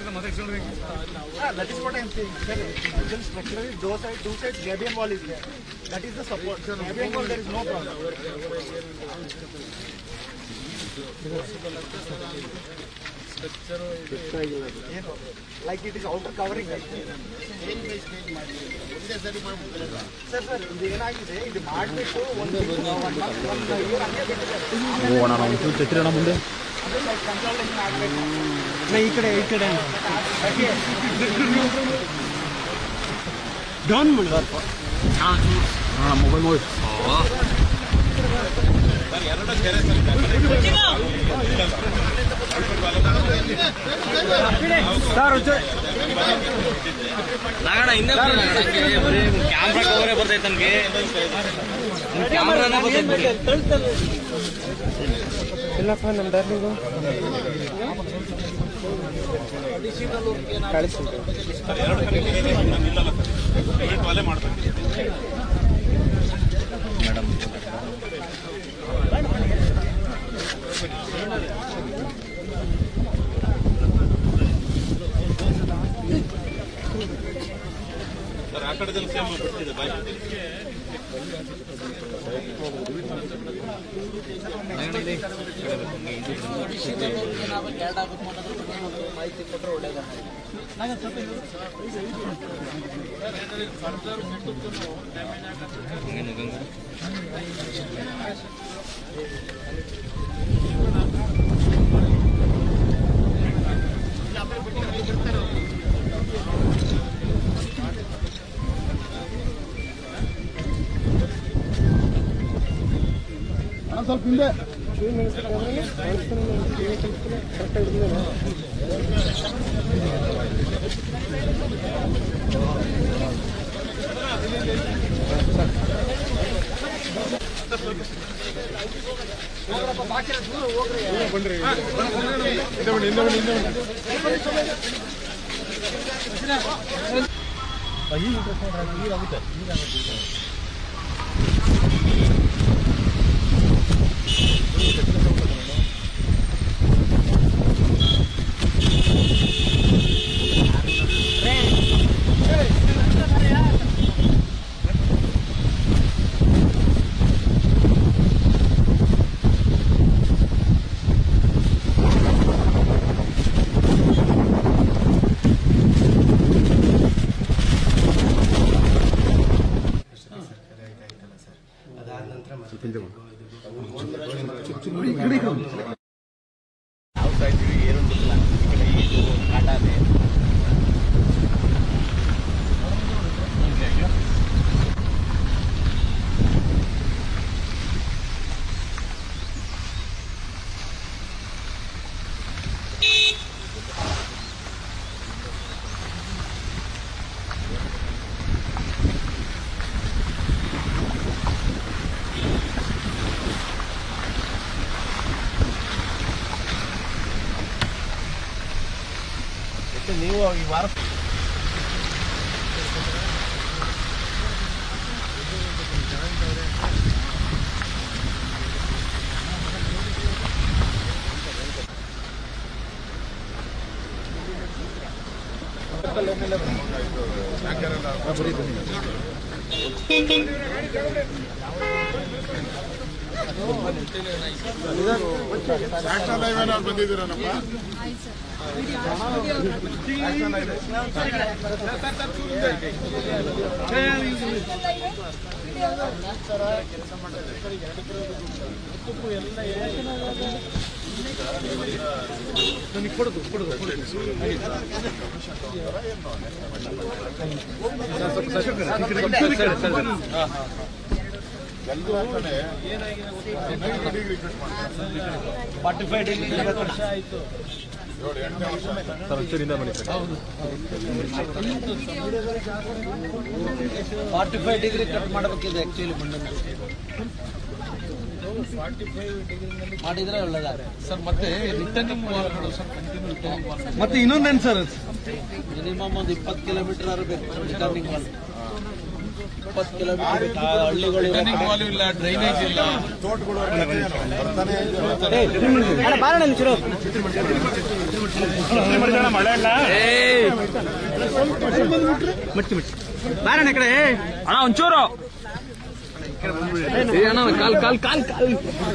That is what I am saying. Sir, structurally, two sides, gabion wall is there. That is the support. Gabion wall, there is no problem. Like it is outer covering. Sir, ಇದು ಏನಾಗಿದೆ ಇದು ಮಾಡಿಬಿಟ್ಟು ಒಂದು ಮುಂದೆ consultation ಆಗಬೇಕು. ಈ ಕಡೆ down ಮಾಡಿ ಮೊಬೈಲ್ ನೋಡಿ ನಾಗಣ ಹಿಂದೆ ಬರೀ ಕ್ಯಾಮ್ರಾ ಕವರೇ ಬರ್ತೈತೆ ನಮ್ಗೆ ಕ್ಯಾಮ್ರಾನೇ ಬರ್ತೈತೆ ಇಲ್ಲಪ್ಪ ನಮ್ಮ ಡಾರ್ಲಿಂಗು ಆ ಕಡೆದಲ್ಲಿ ಸೇಮ್ ಬಿಡ್ತಿದೆ ಬಾಯ್ ಮಾಹಿತಿ ಕೊಟ್ಟರೆ ಒಳ್ಳೆಯದ. ಸ್ವಲ್ಪ ಹಿಂದೆ ನೀವು ಈ ವಾರ ಬಂದಿದ್ದೀರನಪ್ಪ ಫಾರ್ಟಿ ಡಿಗ್ರಿ ಕಟ್ ಮಾಡಬೇಕಿದೆ ಆಕ್ಚುಲಿ ಮಾಡಿದ್ರೆ ಒಳ್ಳೆದಾರೆ ಸರ್. ಮತ್ತೆ ರಿಟರ್ನಿಂಗ್ ಮತ್ತೆ ಇನ್ನೊಂದೇನು ಸರ್, ಮಿನಿಮಮ್ ಒಂದು 20 ಕಿಲೋಮೀಟರ್ ಬೇಕು ರಿಟರ್ನಿಂಗ್ ವಾಲ್. 20 ಕಿಲೋಮೀಟರ್ ಹಳ್ಳಿಗಳು ರಿಟರ್ನಿಂಗ್ ವಾಲ್ ಇಲ್ಲ, ಡ್ರೈನೇಜ್ ಇಲ್ಲ. ಬಾರಣ ಕಡೆ ಅಣ್ಣ ಒಂಚೂರು ಅಣ್ಣ ಕಾಲ್ ಕಾಲ್ ಕಾಲ್ ಕಾಲ್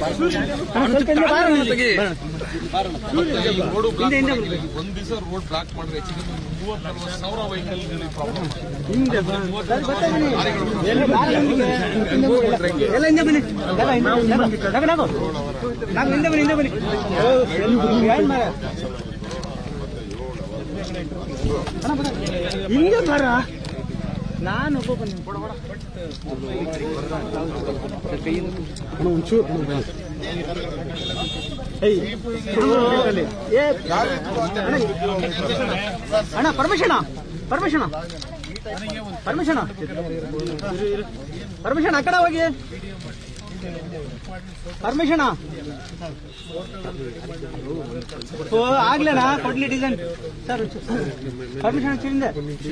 ರೋಡ್ ಬ್ಲಾಕ್ ಒಂದ್ ದಿವಸ ರೋಡ್ ಬ್ಲಾಕ್ ಮಾಡಿದ್ರೆ ಹೆಚ್ಚಿಗೆ 30-40 ಸಾವಿರ ವೆಹಿಕಲ್ಗಳಿಗೆ ಪ್ರಾಬ್ಲಮ್. ಹಿಂಗೆ ಬರ ನಾನು ಅಣ್ಣ ಪರ್ಮಿಷನ್ ಪರ್ಮಿಷನ್ ಪರ್ಮಿಷನ್ ಪರ್ಮಿಷನ್ ಆ ಕಡೆ ಹೋಗಿ ಪರ್ಮಿಷನ್ ಆಗ್ಲೇನಾ ಕೊಡ್ಲಿ ಡಿಸೈನ್ ಸರ್ ಪರ್ಮಿಷನ್ ಚಿಂದೆ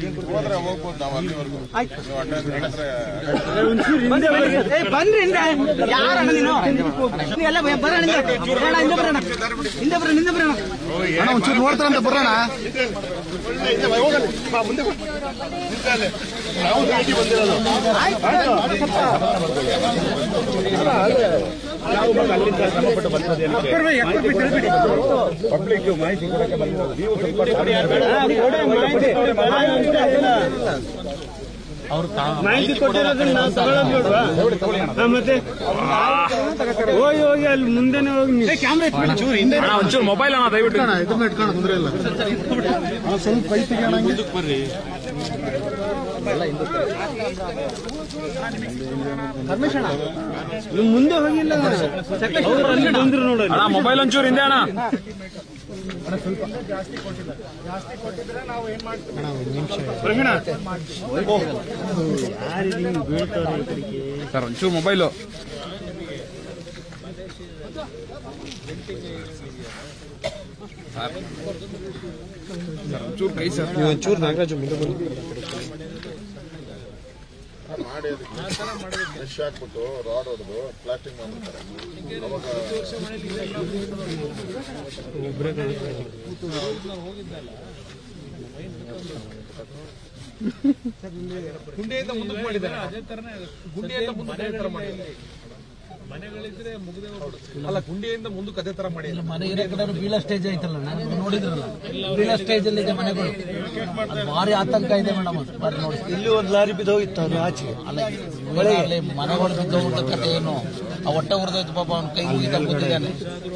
ಬನ್ರಿ ಯಾರಣ್ಣ ನೀನು ಎಲ್ಲ ಬರೋಣ ಹಿಂದೆ ಬರೋಣ ಹಿಂದೆ ಬರೋಣ ಹಿಂದೆ ಬರೋಣ ಒಂಚೂರು ನೋಡ್ತಾರಂತ ಬರೋಣ. ಪಬ್ಲಿಕ್ ಮಾಹಿತಿ ಕೊಡಕ್ಕೆ ಬಂದಿರೋದು. ನೀವು ಮಾಹಿತಿ ಕೊಟ್ಟಿರೋದನ್ನ ನಾವು ತಗೊಳ್ಳೋದ್ಬೇಡ್ವಾ? ಮತ್ತೆ ಹೋಗಿ ಹೋಗಿ ಅಲ್ಲಿ ಮುಂದೆನೆ ಹೋಗಿ ಕ್ಯಾಮ್ರಾ ಒಂಚೂರು ಮೊಬೈಲ್ ಅಣ್ಣ ದಯವಿಟ್ಟು ಇದನ್ನ ಇಟ್ಕೋಣ, ತೊಂದರೆ ಇಲ್ಲ. ಸ್ವಲ್ಪ ಕೈತಿಗೆ ಬರ್ರಿ ಪರ್ಮಿಷನ್ ಮುಂದೆ ಹೋಗಿಲ್ಲ ಬಂದ್ರು ನೋಡ ಮೊಬೈಲ್ ಒಂಚೂರು ಹಿಂದೆ ಅಣ್ಣ. ಜಾಸ್ತಿ ಕೊಟ್ಟಿದ್ರೆ ನಾವು ಏನ್ ಮಾಡ್ತೀವಿ? ಸರ್ ಒಂಚೂರು ಮೊಬೈಲು ಒಂಚೂರು ಕೈ ಸರ್ ಒಂಚೂರು ನಾಗರಾಜು ಮುಂದೆ ಬಂದು ಮಾಡಿ ಮೆಶ್ ಹಾಕ್ಬಿಟ್ಟು ರಾಡ್ ಹೊಡೆದು ಪ್ಲಾಸ್ಟಿಕ್ ಮಾಡ್ಬಿಡ್ತಾರೆ. ಗುಂಡೆಯಿಂದ ಮುಂದಕ್ಕೆ ಮಾಡಿದ್ದಾರೆ. ಅದೇ ತರನೇ ಗುಂಡೆಯಿಂದ ಮುಂದಕ್ಕೆ ಅದೇ ತರ ಮಾಡಿದ್ದಾರೆ. ಮನೆಗಳಿದ್ರೆ ಮುಗಿದೇ ಅಲ್ಲ, ಗುಂಡೆಯಿಂದ ಮುಂದಕ್ಕೆ ಅದೇ ತರ ಮಾಡಿ. ಮನೆ ಇರೋ ಕಡೆ ಬೀಳೋ ಸ್ಟೇಜ್ ಐತಲ್ಲ, ನಾನು ನೋಡಿದ್ರಲ್ಲ ಬೀಳೋ ಸ್ಟೇಜ್ ಅಲ್ಲಿ ಇದೆ ಮನೆಗಳು. ಭಾರಿ ಆತಂಕ ಇದೆ ಮೇಡಮ್. ಬಾರಿ ನೋಡಿ, ಇಲ್ಲಿ ಒಂದು ಲಾರಿ ಬಿದ್ದೋಗಿತ್ತು ಅದು ಆಚೆ. ಅಲ್ಲ ಅಲ್ಲಿ ಮನೆಗಳು ಬಿದ್ದೋಗಿದ್ದ ಕತೆ ಏನು? ಆ ಹೊಟ್ಟೆ ಉರಿದೋಯ್ತು ಪಾಪ, ಅವ್ನ ಕೈ ಮುಗಿದ ಕೂತಿದ್ದಾನೆ.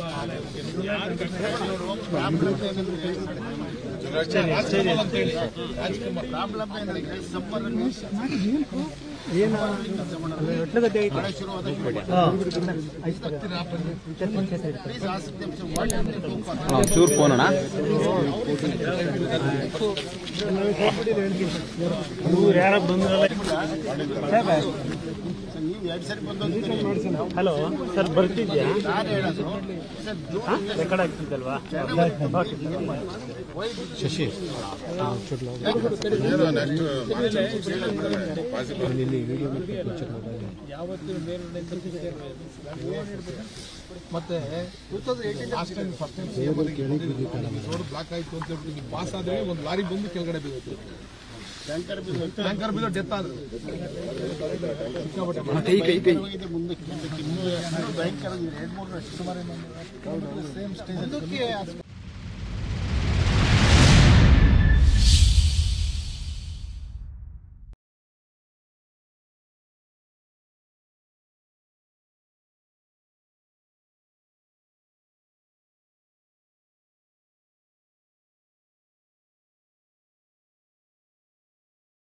ಚೂರ್ ಫೋನ್ ಅಣ್ಣ. ಹಲೋ ಸರ್, ಬರ್ತಿದ್ಯಾ? ರೆಕಾರ್ಡ್ ಆಗ್ತಿದ್ದಲ್ವಾ? ಶಶಿ ಮತ್ತೆ ರೋಡ್ ಬ್ಲಾಕ್ ಆಯ್ತು ಅಂತ ಹೇಳ್ಬಿಟ್ಟು ಪಾಸ್ ಆದ್ರೆ ಒಂದು ಲಾರಿ ಬಂದು ಕೆಳಗಡೆ ಬೀಳುತ್ತೆ. ಟ್ಯಾಂಕರ್ ಬಿದ್ದು ಡೆತ್ ಆದ್ರು. ಭಯಂಕರ 2-3 ವರ್ಷ ಸುಮಾರು ಸೇಮ್ ಸ್ಟೇಜ್